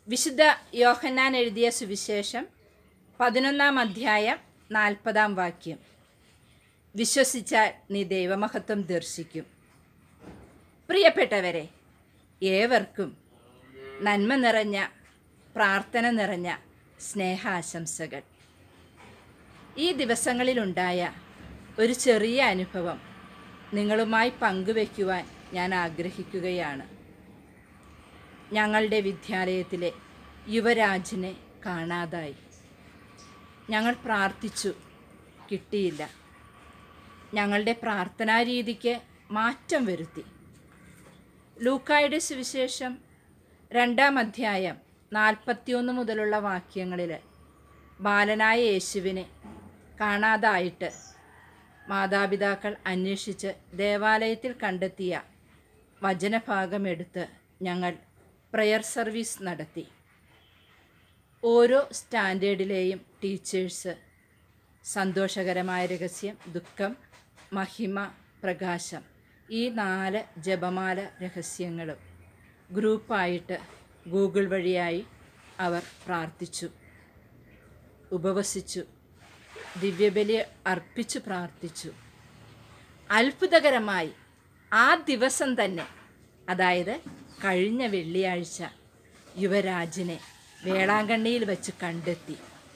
വിശുദ്ധ യോഹന്നാൻ എഴുതിയ സുവിശേഷം 11-ാം അധ്യായം 40-ാം വാക്യം. വിശ്വസിച്ചാൽ നീ ദൈവമഹത്വം ദർശിക്കും. പ്രിയപ്പെട്ടവരെ, ഏവർക്കും നന്മ നിറഞ്ഞ പ്രാർത്ഥന നിറഞ്ഞ സ്നേഹാശംസകൾ. ഈ ദിവസങ്ങളിലുണ്ടായ ഒരു ചെറിയ അനുഭവം നിങ്ങളുമായി പങ്കുവയ്ക്കുവാൻ ഞാൻ ആഗ്രഹിക്കുകയാണ്. ഞങ്ങളുടെ വിദ്യാലയത്തിലെ യുവരാജിനെ കാണാതായി. ഞങ്ങൾ പ്രാർത്ഥിച്ചു, കിട്ടിയില്ല. ഞങ്ങളുടെ പ്രാർത്ഥനാ രീതിക്ക് മാറ്റം വരുത്തി. ലൂക്കായുടെ സുവിശേഷം 2-ാം അധ്യായം 41 മുതലുള്ള വാക്യങ്ങളിൽ ബാലനായ യേശുവിനെ കാണാതായിട്ട് മാതാപിതാക്കൾ അന്വേഷിച്ച് ദേവാലയത്തിൽ കണ്ടെത്തിയ വചനഭാഗമെടുത്ത് ഞങ്ങൾ പ്രയർ സർവീസ് നടത്തി. ഓരോ സ്റ്റാൻഡേർഡിലെയും ടീച്ചേഴ്സ് സന്തോഷകരമായ രഹസ്യം, ദുഃഖം, മഹിമ, പ്രകാശം, ഈ 4 ജപമാല രഹസ്യങ്ങളും ഗ്രൂപ്പായിട്ട് ഗൂഗിൾ വഴിയായി അവർ പ്രാർത്ഥിച്ചു, ഉപവസിച്ചു, ദിവ്യബലി അർപ്പിച്ചു പ്രാർത്ഥിച്ചു. അത്ഭുതകരമായി ആ ദിവസം തന്നെ, അതായത് കഴിഞ്ഞ വെള്ളിയാഴ്ച, യുവരാജിനെ വേളാങ്കണ്ണിയിൽ വച്ച് കണ്ടെത്തി.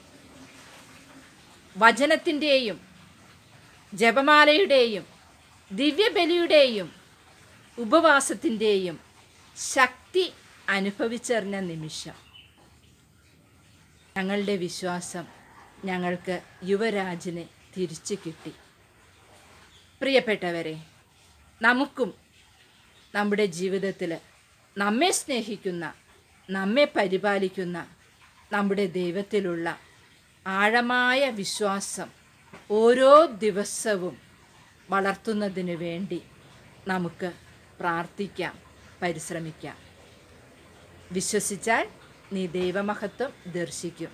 വചനത്തിൻ്റെയും ജപമാലയുടെയും ദിവ്യബലിയുടെയും ഉപവാസത്തിൻ്റെയും ശക്തി അനുഭവിച്ചറിഞ്ഞ നിമിഷം ഞങ്ങളുടെ വിശ്വാസം ഞങ്ങൾക്ക് യുവരാജിനെ തിരിച്ചു കിട്ടി. പ്രിയപ്പെട്ടവരെ, നമുക്കും നമ്മുടെ ജീവിതത്തിൽ നമ്മെ സ്നേഹിക്കുന്ന, നമ്മെ പരിപാലിക്കുന്ന നമ്മുടെ ദൈവത്തിലുള്ള ആഴമായ വിശ്വാസം ഓരോ ദിവസവും വളർത്തുന്നതിന് വേണ്ടി നമുക്ക് പ്രാർത്ഥിക്കാം, പരിശ്രമിക്കാം. വിശ്വസിച്ചാൽ നീ ദൈവമഹത്വം ദർശിക്കും.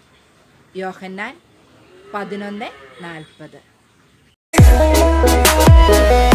യോഹന്നാൻ 11:40.